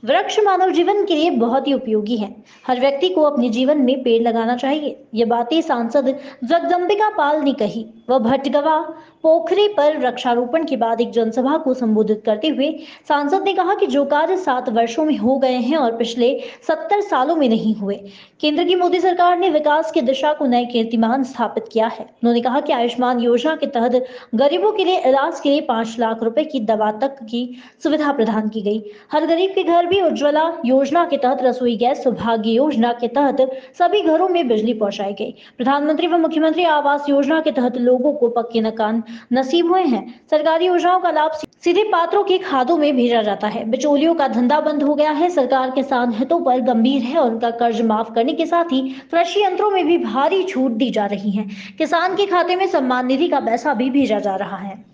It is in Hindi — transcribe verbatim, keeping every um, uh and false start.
वृक्ष मानव जीवन के लिए बहुत ही उपयोगी है। हर व्यक्ति को अपने जीवन में पेड़ लगाना चाहिए। ये बातें सांसद जगदम्बिका पाल ने कही। वह भटगवा पोखरी पर वृक्षारोपण के बाद एक जनसभा को संबोधित करते हुए सांसद ने कहा कि जो कार्य सात वर्षों में हो गए हैं और पिछले सत्तर सालों में नहीं हुए। केंद्र की मोदी सरकार ने विकास की दिशा को नए कीर्तिमान स्थापित किया है। उन्होंने कहा कि आयुष्मान योजना के तहत गरीबों के लिए इलाज के लिए पांच लाख रुपए की दवा तक की सुविधा प्रदान की गई। हर गरीब के घर भी उज्ज्वला योजना के तहत रसोई गैस, सौभाग्य योजना के तहत सभी घरों में बिजली पहुंचाई गई। प्रधानमंत्री व मुख्यमंत्री आवास योजना के तहत लोगों को पक्के मकान नसीब हुए हैं। सरकारी योजनाओं का लाभ सीधे पात्रों के खातों में भेजा जाता है। बिचौलियों का धंधा बंद हो गया है। सरकार किसान हितों पर गंभीर है और उनका कर्ज माफ करने के साथ ही कृषि यंत्रों में भी भारी छूट दी जा रही है। किसान के खाते में सम्मान निधि का पैसा भी भेजा जा रहा है।